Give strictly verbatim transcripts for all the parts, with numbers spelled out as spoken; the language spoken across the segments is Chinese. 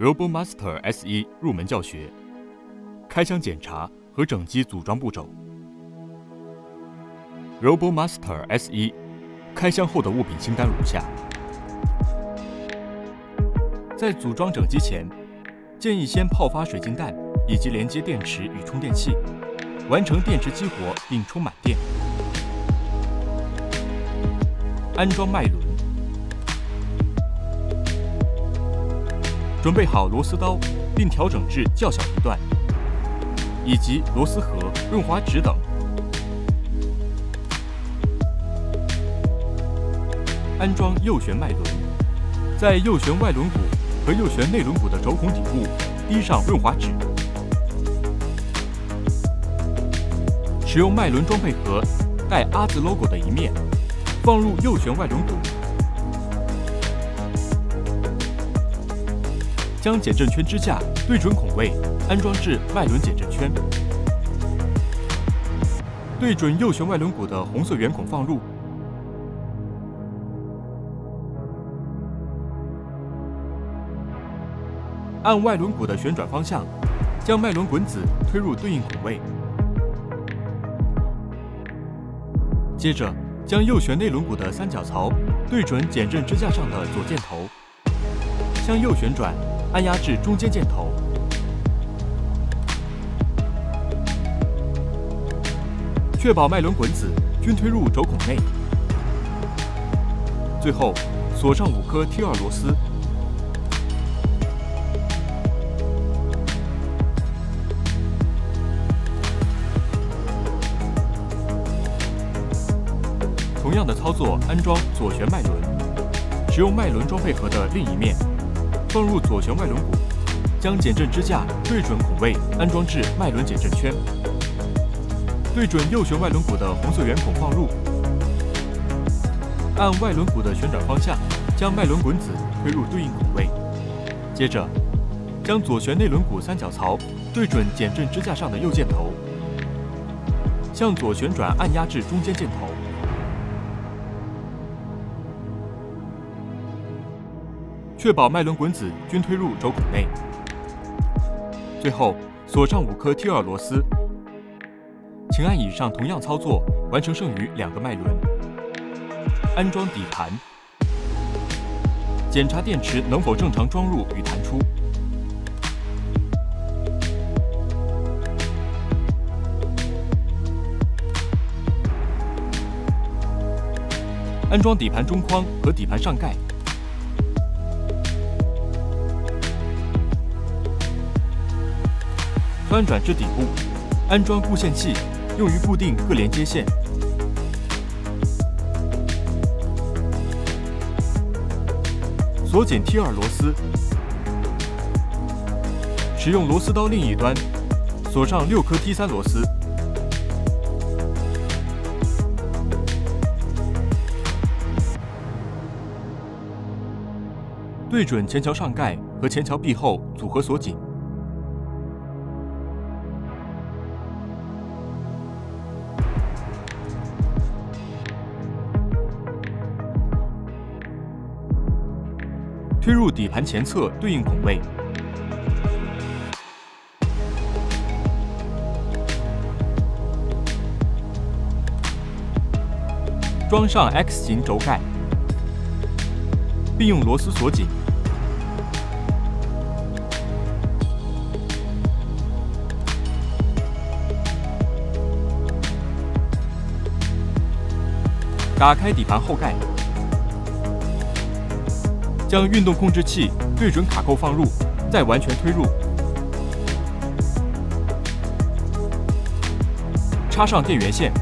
RoboMaster S 一 入门教学，开箱检查和整机组装步骤。RoboMaster S 一 开箱后的物品清单如下：在组装整机前，建议先泡发水晶弹以及连接电池与充电器，完成电池激活并充满电。安装脉轮。 准备好螺丝刀，并调整至较小一段，以及螺丝盒、润滑纸等。安装右旋脉轮，在右旋外轮毂和右旋内轮毂的轴孔底部滴上润滑纸。使用脉轮装配盒带阿字 logo 的一面，放入右旋外轮毂。 将减震圈支架对准孔位，安装至脉轮减震圈。对准右旋外轮毂的红色圆孔放入。按外轮毂的旋转方向，将脉轮滚子推入对应孔位。接着，将右旋内轮毂的三角槽对准减震支架上的左箭头，向右旋转。 按压至中间箭头，确保脉轮滚子均推入轴孔内。最后，锁上五颗 T 二螺丝。同样的操作，安装左旋脉轮，使用脉轮装配盒的另一面。 放入左旋外轮毂，将减震支架对准孔位，安装至脉轮减震圈。对准右旋外轮毂的红色圆孔放入，按外轮毂的旋转方向，将脉轮滚子推入对应孔位。接着，将左旋内轮毂三角槽对准减震支架上的右箭头，向左旋转按压至中间箭头。 确保脉轮滚子均推入轴孔内。最后，锁上五颗 T 二螺丝。请按以上同样操作完成剩余两个脉轮。安装底盘，检查电池能否正常装入与弹出。安装底盘中框和底盘上盖。 翻转至底部，安装固线器，用于固定各连接线。锁紧 T 二螺丝，使用螺丝刀另一端锁上六颗 T 三螺丝。对准前桥上盖和前桥壁后组合锁紧。 推入底盘前侧对应孔位，装上 X 型轴盖，并用螺丝锁紧。打开底盘后盖。 将运动控制器对准卡扣放入，再完全推入。插上电源线，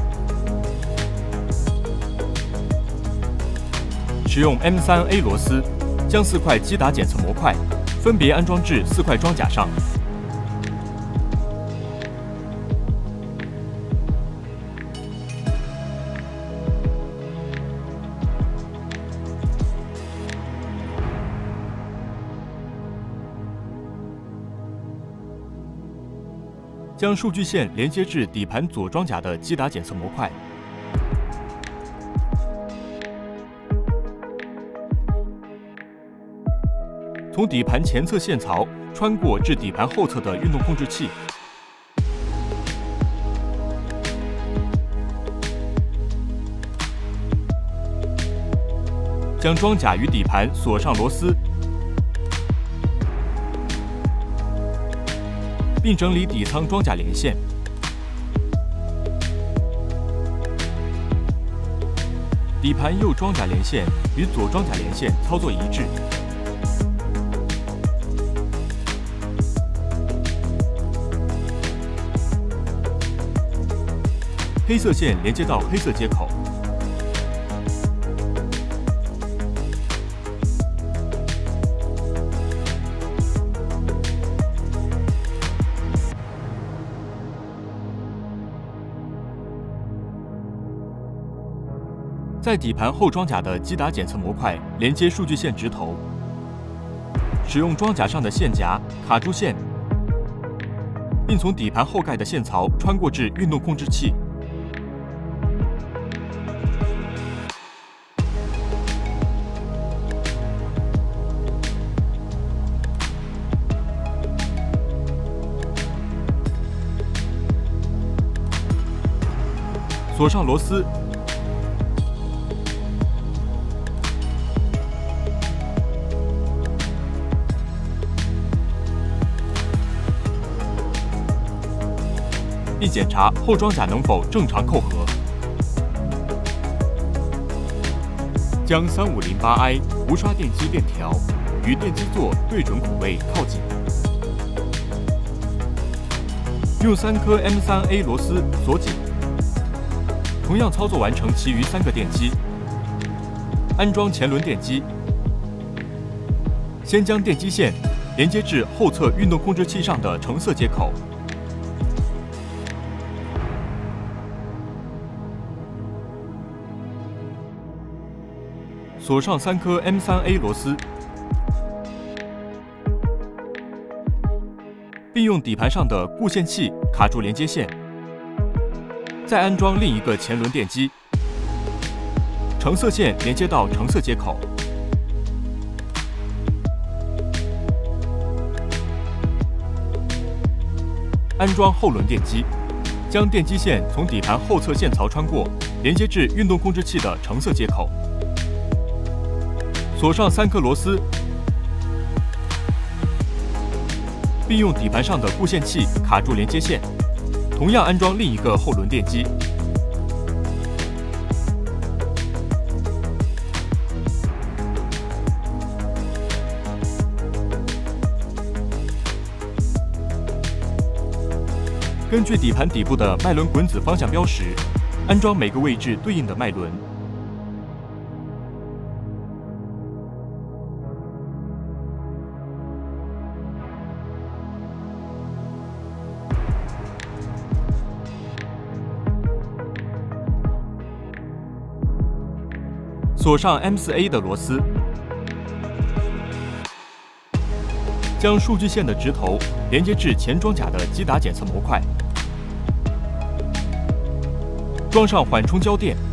使用 M 三 A 螺丝将四块击打检测模块分别安装至四块装甲上。将数据线连接至底盘左装甲的击打检测模块。从从底盘前侧线槽穿过至底盘后侧的运动控制器。将装甲与底盘锁上螺丝，并整理底舱装甲连线。底盘右装甲连线与左装甲连线操作一致。黑色线连接到黑色接口。在底盘后装甲的机打检测模块连接数据线直头，使用装甲上的线夹卡住线，并从底盘后盖的线槽穿过至运动控制器。锁上螺丝。并检查后装甲能否正常扣合。将三五零八 I 无刷电机链条与电机座对准孔位靠紧。用三颗 M 三 A 螺丝锁紧。同样操作完成其余三个电机。安装前轮电机。先将电机线连接至后侧运动控制器上的橙色接口。锁上三颗 M 三 A 螺丝，并用底盘上的固线器卡住连接线。再安装另一个前轮电机，橙色线连接到橙色接口。安装后轮电机，将电机线从底盘后侧线槽穿过，连接至运动控制器的橙色接口。锁上三颗螺丝，并用底盘上的固线器卡住连接线。同样安装另一个后轮电机。根据底盘底部的脉轮滚子方向标识，安装每个位置对应的脉轮。锁上 M 四 A 的螺丝，将数据线的直头连接至前装甲的机打检测模块，装上缓冲胶垫，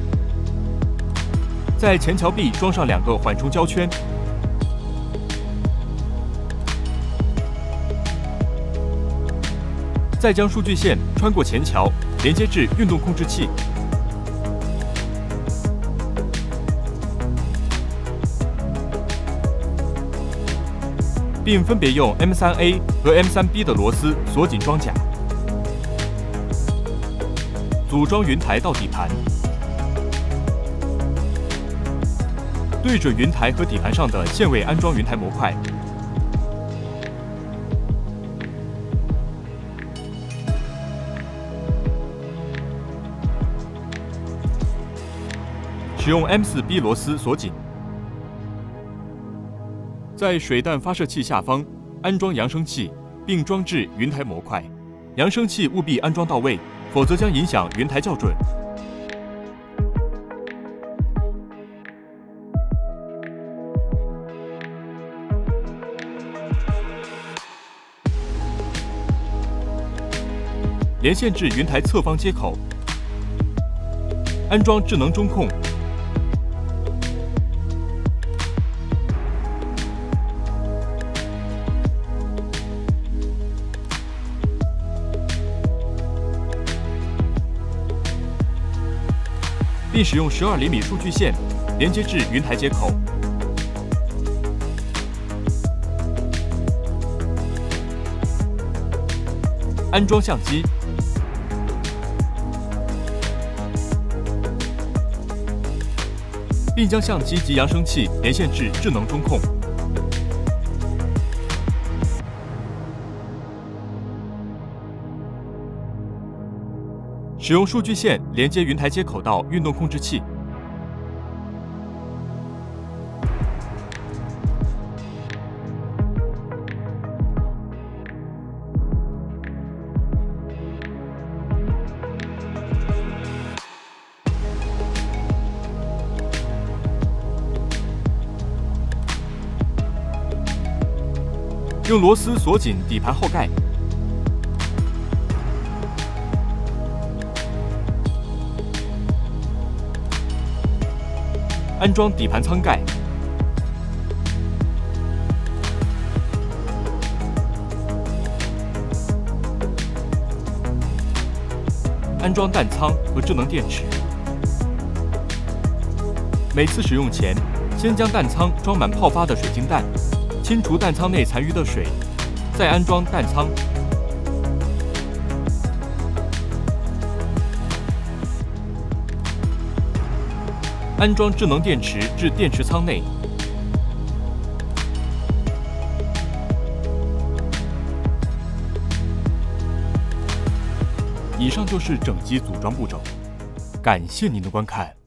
在前桥壁装上两个缓冲胶圈，再将数据线穿过前桥连接至运动控制器。并分别用 M 三 A 和 M 三 B 的螺丝锁紧装甲，组装云台到底盘，对准云台和底盘上的线位安装云台模块，使用 M 四 B 螺丝锁紧。在水弹发射器下方安装扬声器，并装置云台模块。扬声器务必安装到位，否则将影响云台校准。连线至云台侧方接口，安装智能中控。 并使用十二厘米数据线连接至云台接口。安装相机。并将相机及扬声器连线至智能中控。使用数据线连接云台接口到运动控制器。用螺丝锁紧底盘后盖，安装底盘舱盖，安装弹仓和智能电池。每次使用前，先将弹仓装满泡发的水晶弹。清除弹仓内残余的水，再安装弹仓。安装智能电池至电池仓内。以上就是整机组装步骤，感谢您的观看。